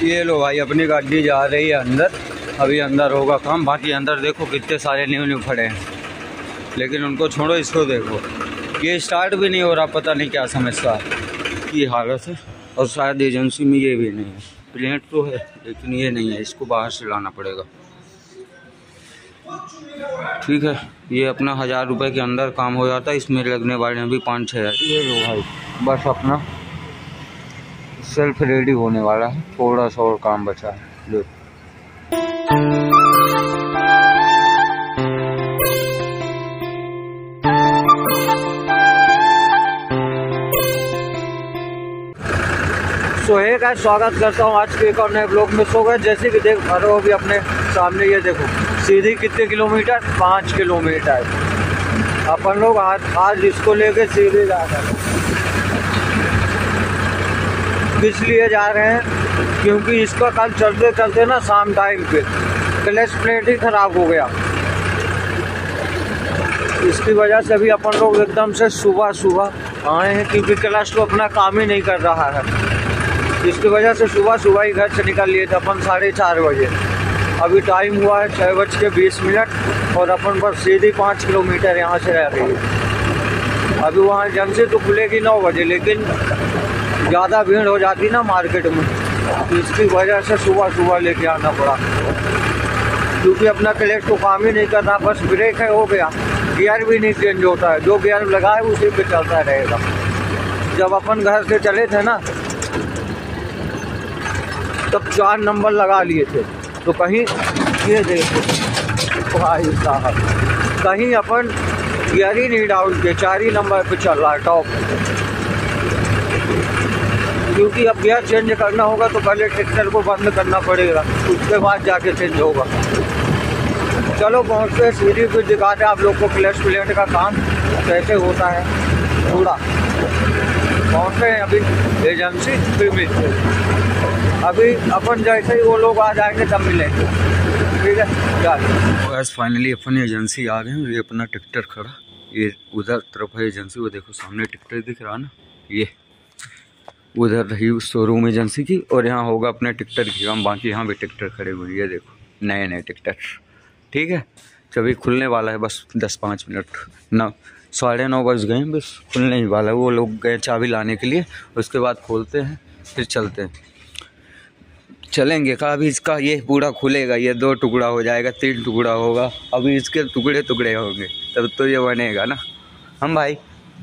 ये लो भाई अपनी गाड़ी जा रही है अंदर। अभी अंदर होगा काम, बाकी अंदर देखो कितने सारे न्यू खड़े हैं, लेकिन उनको छोड़ो, इसको देखो ये स्टार्ट भी नहीं हो रहा। पता नहीं क्या समस्या की हालत है, और शायद एजेंसी में ये भी नहीं है। प्लेट तो है लेकिन ये नहीं है, इसको बाहर से लाना पड़ेगा। ठीक है, ये अपना 1000 रुपये के अंदर काम हो जाता है, इसमें लगने वाले हैं अभी 5-6 हज़ार। ये लो भाई बस अपना सेल्फ रेडी होने वाला है, थोड़ा सा और काम बचा है। लो सो हे गाइस, स्वागत करता हूँ आज के एक और नए ब्लॉग में। सो गाइस जैसे कि देख पा रहे हो अभी अपने सामने, ये देखो सीधी कितने किलोमीटर, 5 किलोमीटर। अपन लोग आज इसको लेके सीधे जा रहे हैं। किस लिए जा रहे हैं? क्योंकि इसका कल चलते चलते ना शाम टाइम पे क्लच प्लेट ही खराब हो गया। इसकी वजह से भी अपन लोग एकदम से सुबह आए हैं, क्योंकि क्लच तो अपना काम ही नहीं कर रहा है। इसकी वजह से सुबह ही घर से निकल लिए थे अपन 4:30 बजे। अभी टाइम हुआ है 6:20 और अपन पर सीधी 5 किलोमीटर यहाँ से रह गई है। अभी वहाँ एजेंसी तो खुलेगी 9 बजे, लेकिन ज़्यादा भीड़ हो जाती ना मार्केट में, तो इसकी वजह से सुबह लेके आना पड़ा। क्योंकि अपना क्लच तो काम ही नहीं कर रहा, बस ब्रेक है हो गया, गियर भी नहीं चेंज होता है। जो गियर लगा है उसी पे चलता रहेगा। जब अपन घर से चले थे ना तब 4 नंबर लगा लिए थे, तो कहीं ये देखो भाई साहब, कहीं अपन गियर ही नहीं डाउन के 4 ही नंबर पे चल रहा है टॉप। क्योंकि अब गियर चेंज करना होगा तो पहले ट्रैक्टर को बंद करना पड़ेगा, उसके बाद जाके चेंज होगा। चलो पहुँचते सीढ़ी पे दिखाते आप लोग को क्लच प्लेट का काम कैसे होता है। थोड़ा पहुँचते हैं अभी एजेंसी, फिर मिलते हैं। अभी अपन जैसे ही वो लोग आ जाएंगे तब मिलेंगे, ठीक है। चल फाइनली अपन एजेंसी आ गए हैं। ये अपना ट्रैक्टर खड़ा, ये उधर तरफ है एजेंसी, वो देखो सामने ट्रैक्टर दिख रहा ना, ये उधर रही शोरूम एजेंसी की, और यहाँ होगा अपने ट्रैक्टर की काम। बाकी यहाँ भी ट्रैक्टर खड़े हुए, ये देखो नए ट्रैक्टर, ठीक है। अभी खुलने वाला है, बस 10-5 मिनट, 9:30 बज गए हैं, बस खुलने ही वाला है। वो लोग गए चाबी लाने के लिए, उसके बाद खोलते हैं फिर चलेंगे का। अभी इसका ये पूरा खुलेगा, ये 2 टुकड़ा हो जाएगा, 3 टुकड़ा होगा, अभी इसके टुकड़े होंगे, तब तो ये बनेगा ना हम भाई।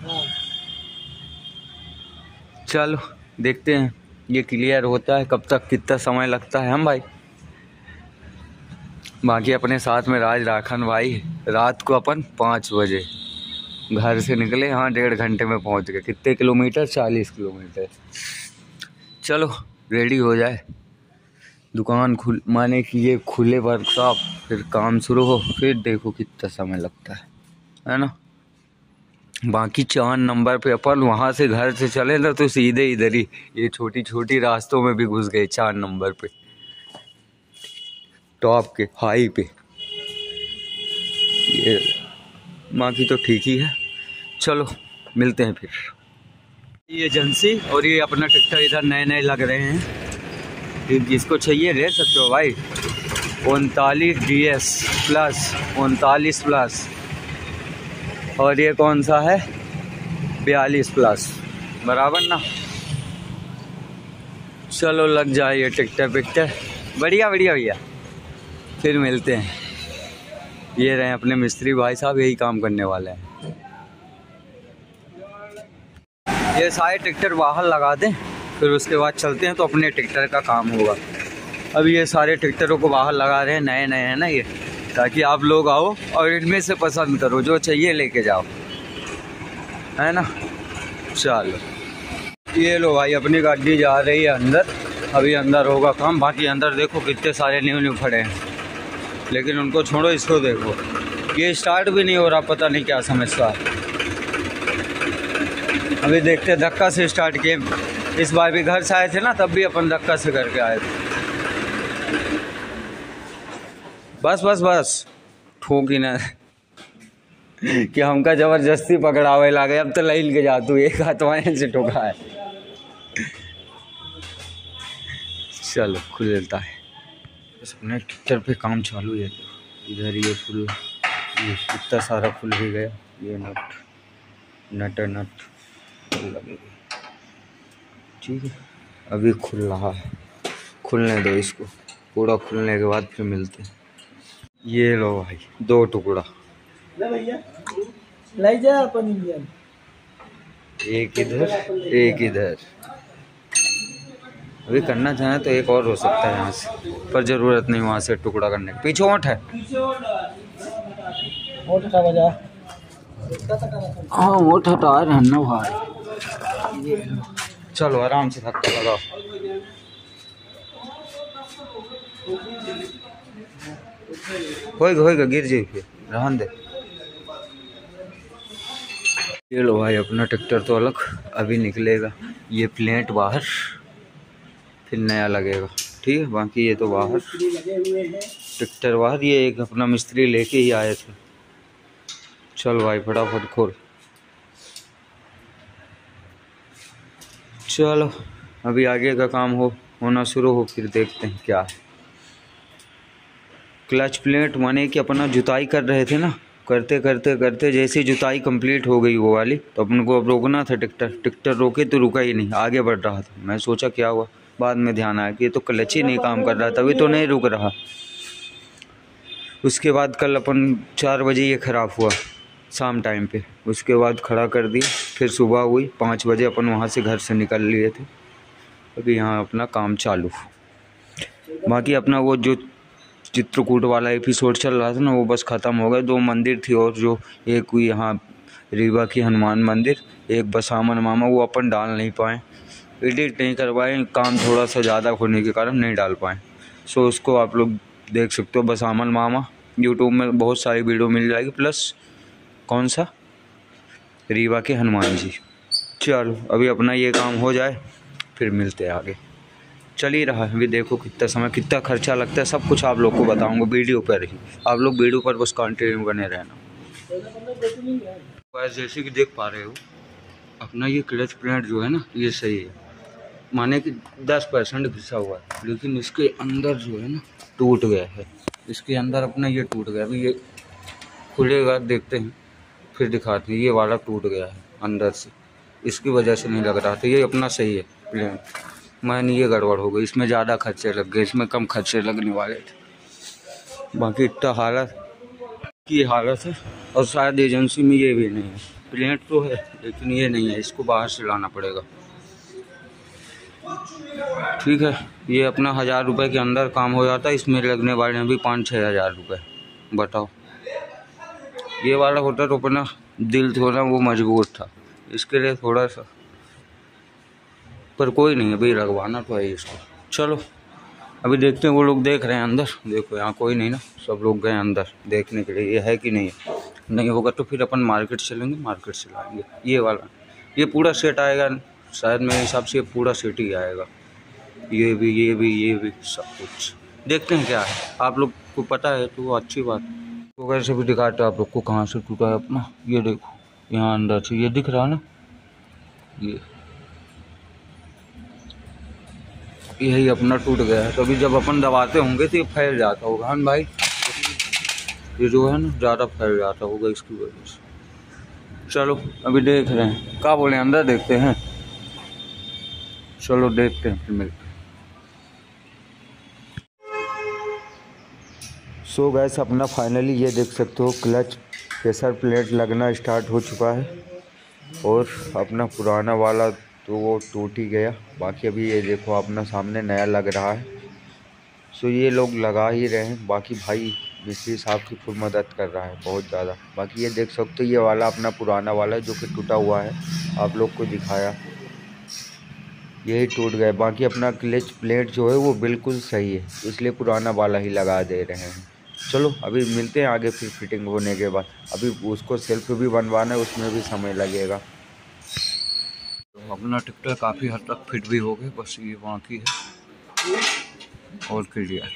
चलो देखते हैं ये क्लियर होता है कब तक, कितना समय लगता है हम भाई। बाकी अपने साथ में राखन भाई, रात को अपन 5 बजे घर से निकले, हाँ 1.5 घंटे में पहुंच गए। कितने किलोमीटर? 40 किलोमीटर। चलो रेडी हो जाए, दुकान माने कि ये खुले वर्कशॉप, फिर काम शुरू हो, फिर देखो कितना समय लगता है ना। बाकी 4 नंबर पे अपन वहाँ से घर से चले ना तो सीधे इधर ही ये छोटी रास्तों में भी घुस गए 4 नंबर पे, टॉप के हाई पे। ये बाकी तो ठीक ही है। चलो मिलते हैं फिर। ये एजेंसी और ये अपना ट्रैक्टर इधर नए लग रहे हैं, जिसको चाहिए ले सकते हो भाई। 39 DS प्लस, 39 प्लस, और ये कौन सा है 42 प्लस, बराबर ना। चलो लग जाए ये ट्रैक्टर, बढ़िया भैया। फिर मिलते हैं। ये रहे अपने मिस्त्री भाई साहब, यही काम करने वाले हैं। ये सारे ट्रैक्टर बाहर लगा दें, फिर उसके बाद चलते हैं तो अपने ट्रैक्टर का काम होगा। अभी ये सारे ट्रैक्टरों को बाहर लगा रहे हैं, नए हैं ना ये, ताकि आप लोग आओ और इनमें से पसंद करो, जो चाहिए लेके जाओ, है ना। चलो ये लो भाई अपनी गाड़ी जा रही है अंदर। अभी अंदर होगा काम, बाकी अंदर देखो कितने सारे न्यू खड़े हैं, लेकिन उनको छोड़ो, इसको देखो ये स्टार्ट भी नहीं हो रहा। पता नहीं क्या समस्या है। अभी देखते धक्का से स्टार्ट किए। इस बार भी घर से आए थे ना, तब भी अपन धक्का से करके आए थे। बस ठोकी ना कि हमका जबरदस्ती पकड़ावे लागे। अब तो लाइन के जातू एक हाथ से ठोका है। चलो खुलता है। बस अपने ट्रैक्टर पे काम चालू है। इधर ये फुल, ये इतना सारा खुल भी गया। ये नट लगेगी। ठीक है, अभी खुल रहा है, खुलने दो इसको। पूरा खुलने के बाद फिर मिलते हैं। ये लो भाई 2 टुकड़ा, लाई जा अपन इंडियन, एक इधर एक इधर। अभी करना चाहें तो एक और हो सकता है यहाँ से, पर ज़रूरत नहीं वहाँ से टुकड़ा करने की। पीछे ओंठ है, हाँ ओंठ हटा रहे हैं ना भाई। चलो आराम से धक्का लगाओ। होएगा गिर जाए फिर, रहन दे। ये लो भाई अपना ट्रैक्टर तो अलग अभी निकलेगा। ये प्लेट बाहर, फिर नया लगेगा। ठीक है, बाकी ये तो बाहर, ट्रैक्टर बाहर। ये एक अपना मिस्त्री लेके ही आए थे। चल भाई फटाफट खोल। चलो अभी आगे का काम होना शुरू हो, फिर देखते हैं क्या है। क्लच प्लेट माने कि अपना जुताई कर रहे थे ना, करते करते करते जैसे जुताई कंप्लीट हो गई वो वाली, तो अपन को अब रोकना था। ट्रैक्टर रोके तो रुका ही नहीं, आगे बढ़ रहा था। मैं सोचा क्या हुआ, बाद में ध्यान आया कि ये तो क्लच ही नहीं काम कर रहा, तभी तो नहीं रुक रहा। उसके बाद कल अपन 4 बजे ये ख़राब हुआ शाम टाइम पे, उसके बाद खड़ा कर दिया। फिर सुबह हुई 5 बजे, अपन वहाँ से घर से निकल लिए थे। अभी यहाँ अपना काम चालू। बाकी अपना वो जो चित्रकूट वाला एपिसोड चल रहा था ना, वो बस ख़त्म हो गया। 2 मंदिर थी, और जो एक हुई यहाँ रीवा की हनुमान मंदिर, एक बसामन मामा, वो अपन डाल नहीं पाए, एडिट नहीं करवाए, काम थोड़ा सा ज़्यादा होने के कारण नहीं डाल पाए। सो उसको आप लोग देख सकते हो, बसामन मामा यूट्यूब में बहुत सारी वीडियो मिल जाएगी। प्लस कौन सा, रीवा के हनुमान जी। चलो अभी अपना ये काम हो जाए, फिर मिलते हैं आगे। चल ही रहा है अभी, देखो कितना समय, कितना खर्चा लगता है, सब कुछ आप लोग को बताऊंगा वीडियो पर ही। आप लोग वीडियो पर बस कंटिन्यू बने रहना। जैसे कि देख पा रहे हो, अपना ये क्लच प्लेट जो है ना, ये सही है, माने कि 10% घिसा हुआ है, लेकिन इसके अंदर जो है ना टूट गया है। इसके अंदर अपना ये टूट गया। अभी ये खुलेगा, देखते हैं, फिर दिखाते हैं। ये वाला टूट गया है अंदर से, इसकी वजह से नहीं लग रहा था। ये अपना सही है प्लेट, मैंने ये गड़बड़ हो गई। इसमें ज़्यादा खर्चे लग गए, इसमें कम खर्चे लगने वाले थे। बाकी इतना हालत की हालत है, और शायद एजेंसी में ये भी नहीं है। प्लेट तो है लेकिन ये नहीं है, इसको बाहर से लाना पड़ेगा। ठीक है, ये अपना 1000 रुपये के अंदर काम हो जाता है। इसमें लगने वाले हैं भी 5-6 हज़ार रुपये। बताओ, ये वाला होता तो अपना दिल थोड़ा वो मजबूत था, इसके लिए थोड़ा सा, पर कोई नहीं, अभी लगवाना तो है इसको। चलो अभी देखते हैं। वो लोग देख रहे हैं अंदर, देखो यहाँ कोई नहीं ना, सब लोग गए अंदर देखने के लिए ये है कि नहीं है। नहीं होगा तो फिर अपन मार्केट चलेंगे, मार्केट से लाएंगे। ये वाला, ये पूरा सेट आएगा शायद, मेरे हिसाब से पूरा सेट ही आएगा। ये भी सब कुछ देखते हैं क्या है। आप लोग को पता है तो अच्छी बात। तो वैसे भी दिखाते हैं आप लोग को कहाँ से टूटा है अपना। ये देखो यहाँ अंदर से, ये दिख रहा है ना, यही अपना टूट गया है। तो अभी जब अपन दबाते होंगे तो ये फैल जाता होगा। हाँ भाई, ये जो है ना ज़्यादा फैल जाता होगा इसकी वजह से। चलो अभी देख रहे हैं, क्या बोले, अंदर देखते हैं। चलो देखते हैं, फिर मिलते हैं। सो गैस अपना फाइनली ये देख सकते हो, क्लच प्रेशर प्लेट लगना स्टार्ट हो चुका है। और अपना पुराना वाला तो वो टूट ही गया। बाकी अभी ये देखो अपना सामने नया लग रहा है। सो ये लोग लगा ही रहे हैं। बाकी भाई मिस्त्री साहब की फुल मदद कर रहा है बहुत ज़्यादा। बाकी ये देख सकते हो, ये वाला अपना पुराना वाला जो कि टूटा हुआ है, आप लोग को दिखाया, यही टूट गया। बाकी अपना क्लच प्लेट जो है वो बिल्कुल सही है, इसलिए पुराना वाला ही लगा दे रहे हैं। चलो अभी मिलते हैं आगे, फिर फिटिंग होने के बाद। अभी उसको सेल्फ भी बनवाना है, उसमें भी समय लगेगा। तो अपना ट्रैक्टर काफ़ी हद तक फिट भी हो गया, बस ये बाकी है और क्लियर।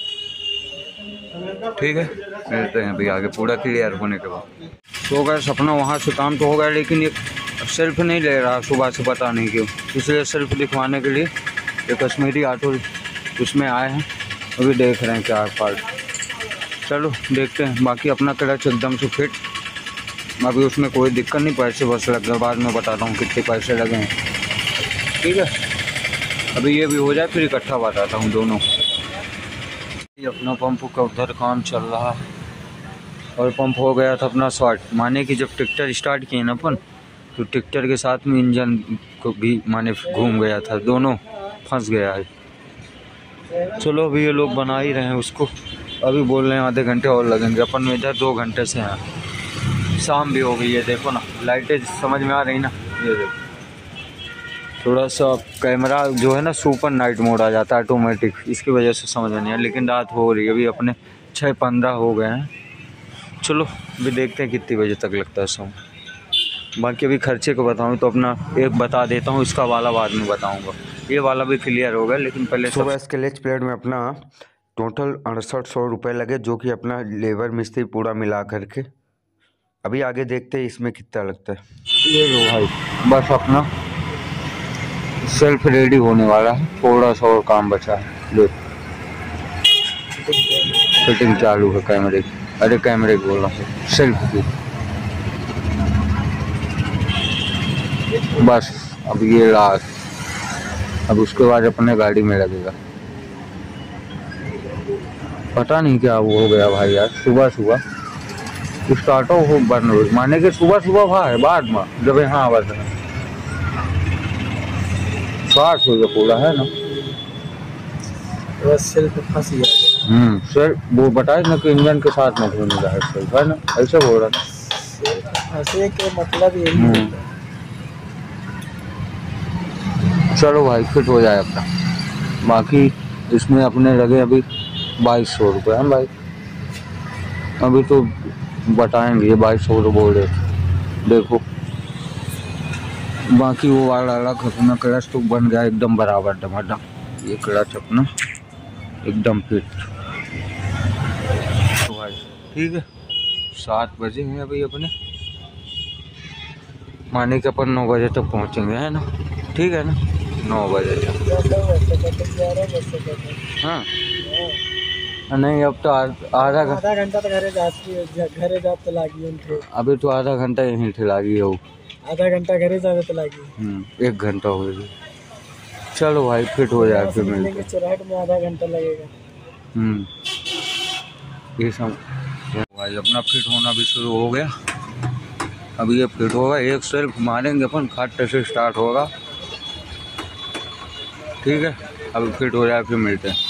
ठीक है, मिलते हैं अभी आगे पूरा क्लियर होने के बाद। तो गैस अपना वहाँ से काम तो हो गया, लेकिन ये सेल्फ नहीं ले रहा सुबह से, पता नहीं क्यों। इसलिए सेल्फ दिखवाने के लिए ये कश्मीरी ऑटो उसमें आए हैं, अभी देख रहे हैं क्या पार्ट। चलो देखते हैं। बाकी अपना क्लच एकदम से फिट, अभी उसमें कोई दिक्कत नहीं, पैसे बस लग गए, बाद में बताता हूँ कितने पैसे लगे हैं, ठीक है। अभी ये भी हो जाए फिर इकट्ठा बताता हूँ दोनों। ये अपना पंप का उधर काम चल रहा है और पंप हो गया था अपना शॉर्ट, माने कि जब ट्रैक्टर स्टार्ट किए ना अपन, तो ट्रैक्टर के साथ में इंजन को भी माने घूम गया था, दोनों फंस गया है। चलो अभी ये लोग बना ही रहे हैं उसको, अभी बोल रहे हैं आधे घंटे और लगेंगे। अपन में इधर 2 घंटे से हैं, शाम भी हो गई है, देखो ना लाइटें समझ में आ रही ना। ये देखो थोड़ा सा कैमरा जो है ना सुपर नाइट मोड आ जाता है ऑटोमेटिक, इसकी वजह से समझ में नहीं है, लेकिन रात हो रही है, अभी अपने 6:15 हो गए हैं। चलो अभी देखते हैं कितनी बजे तक लगता है समय। बाकी अभी खर्चे को बताऊँ तो अपना एक बता देता हूँ, इसका वाला बाद में बताऊँगा, ये वाला भी क्लियर होगा, लेकिन पहले सुबह इसके क्लच प्लेट में अपना टोटल 6800 रुपये लगे, जो कि अपना लेबर मिस्त्री पूरा मिला करके। अभी आगे देखते हैं इसमें कितना लगता है। ये लो भाई, बस अपना सेल्फ रेडी होने वाला है, थोड़ा सा और काम बचा है। लो फिटिंग चालू है कैमरे की, अरे कैमरे की बोल रहा हूँ, सेल्फ की। बस अब ये लास्ट, अब उसके बाद अपने गाड़ी में लगेगा। पता नहीं क्या वो हो गया भाई यार, सुबह सुबह स्टार्ट हो बंद हो, माने कि सुबह सुबह भाई बाद में जब यहाँ आवाज शॉर्ट हो गया पूरा है ना, बस सेल्फ फंस गया। सर वो बताए ना कि इंजन के साथ में घूम रहा है सेल्फ, है ना, ऐसे बोल रहा था। फंसे के मतलब यही है। चलो भाई फिट हो जाए अपना। बाकी इसमें अपने लगे अभी 2200 रुपये हैं भाई, अभी तो बताएंगे, ये 2200 तो बोल रहे थे, देखो। बाकी वो वाला अलग अपना क्लच तो बन गया एकदम बराबर टमाटर, ये क्लच अपना एकदम फिट। तो भाई ठीक है, 7 बजे हैं अभी अपने, माने कि अपन 9 बजे तक पहुँचेंगे, है ना, ठीक है ना, 9 बजे तक। हाँ नहीं अब तो आधा घंटा तो घरे जाते लागी, अभी तो आधा घंटा यहीं ठिलागी हो, आधा घंटा घरे जाते तो लागी, 1 घंटा हो गया। चलो भाई फिट हो जाए फिर मिलते, चौराहट में आधा घंटा लगेगा। ये सब भाई अपना फिट होना भी शुरू हो गया। अभी ये फिट होगा, एक सेल्फ मारेंगे अपन, खट से स्टार्ट होगा, ठीक है। अभी फिट हो जाए फिर मिलते हैं।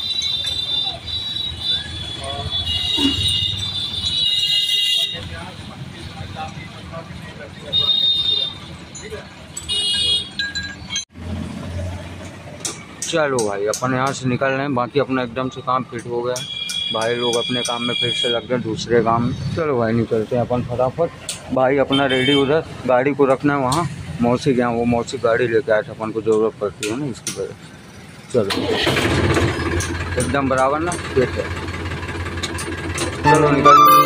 चलो भाई अपन यहाँ से निकल रहे हैं, बाकी अपना एकदम से काम फिट हो गया, भाई लोग अपने काम में फिर से लग गए दूसरे काम में। चलो भाई निकलते हैं अपन फटाफट। भाई अपना रेडी, उधर गाड़ी को रखना है वहाँ, मौसी के यहाँ, वो मौसी गाड़ी लेके आए थे, अपन को ज़रूरत पड़ती है ना इसकी वजह से। चलो एकदम बराबर ना, ठीक है, चलो निकल।